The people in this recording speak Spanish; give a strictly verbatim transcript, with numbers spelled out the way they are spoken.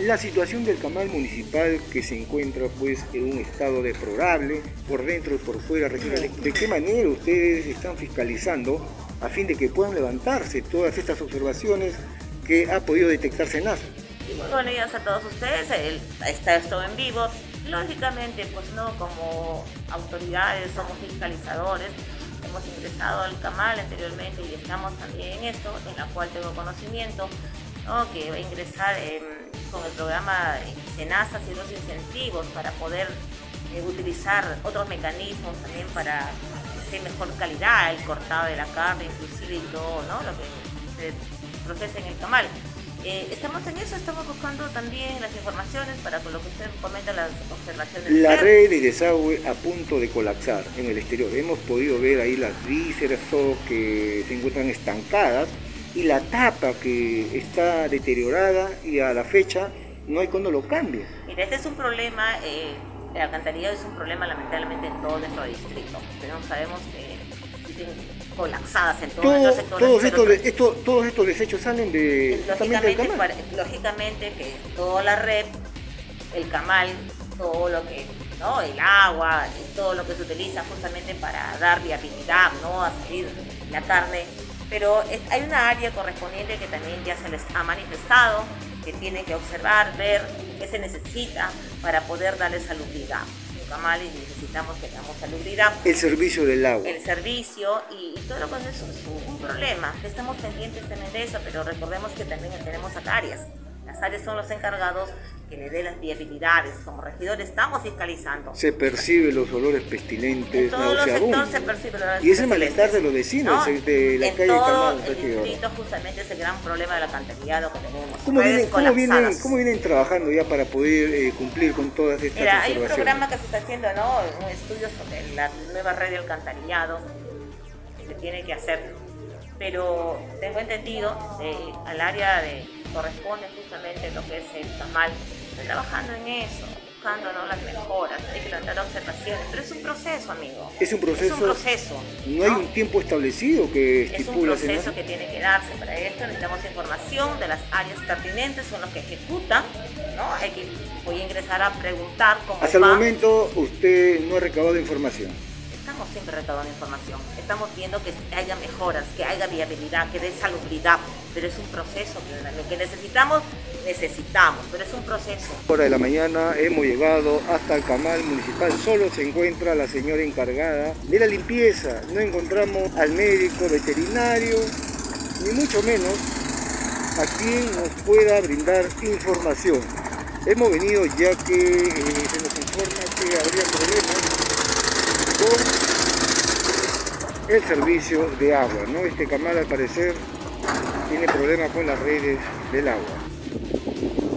La situación del camal municipal, que se encuentra pues en un estado deplorable, por dentro y por fuera, regional, ¿de qué manera ustedes están fiscalizando a fin de que puedan levantarse todas estas observaciones que ha podido detectar SENASA? Buenos días a todos ustedes, el, está esto en vivo. Lógicamente, pues no, como autoridades somos fiscalizadores, hemos ingresado al camal anteriormente y estamos también en esto, en la cual tengo conocimiento, ¿no?, que va a ingresar eh, con el programa SENASA haciendo los incentivos para poder eh, utilizar otros mecanismos también para que esté mejor calidad, el cortado de la carne inclusive y todo, ¿no?, lo que se procesa en el camal. Eh, estamos en eso, estamos buscando también las informaciones para con lo que usted comenta, las observaciones. La red de desagüe a punto de colapsar en el exterior. Hemos podido ver ahí las vísceras que se encuentran estancadas y la tapa que está deteriorada y a la fecha no hay cuando lo cambie. Mira, este es un problema, eh, el alcantarillado es un problema lamentablemente en todo nuestro distrito, pero no sabemos que existen colapsadas en todos todo, nuestros sectores. Todos estos, pero, esto, todos estos desechos salen de, lógicamente, del camal. Para, lógicamente que toda la red, el camal, todo lo que, ¿no?, el agua, y todo lo que se utiliza justamente para dar viabilidad, ¿no?, a salir la carne, pero es, hay una área correspondiente que también ya se les ha manifestado, que tienen que observar, ver qué se necesita para poder darle salubridad. Camal y necesitamos que tengamos salubridad. El servicio del agua. El servicio y, y todo lo que es un, un problema. Estamos pendientes también de eso, pero recordemos que también tenemos a áreas. Las áreas son los encargados que le den las viabilidades. Como regidores estamos fiscalizando. Se perciben los olores pestilentes, en todos los sectores se percibe los olores. Y ese malestar de los vecinos, ¿no?, de la en calle todo Camal. El distrito justamente es el gran problema del alcantarillado que tenemos. ¿Cómo vienen, cómo, vienen, ¿Cómo vienen trabajando ya para poder eh, cumplir con todas estas Mira, observaciones? Hay un programa que se está haciendo, ¿no?, un estudio sobre la nueva red de alcantarillado que se tiene que hacer, pero tengo entendido que al área de corresponde justamente lo que es el camal, está trabajando en eso, buscando, ¿no?, las mejoras, hay que levantar observaciones, pero es un proceso, amigo. Es un proceso. Es un proceso. No hay ¿no? un tiempo establecido que estipula. Es un proceso que tiene que darse. Para esto necesitamos información de las áreas pertinentes, son los que ejecutan, ¿no? Hay que, voy a ingresar a preguntar cómo Hasta va. el momento usted no ha recabado información. Estamos siempre recaudando información, estamos viendo que haya mejoras, que haya viabilidad, que dé salubridad, pero es un proceso que necesitamos, necesitamos, pero es un proceso. Hora de la mañana hemos llegado hasta el camal municipal, solo se encuentra la señora encargada de la limpieza, no encontramos al médico veterinario, ni mucho menos a quien nos pueda brindar información. Hemos venido ya que eh, se nos informa que habría problemas con el servicio de agua, ¿no? Este camal al parecer tiene problemas con las redes del agua.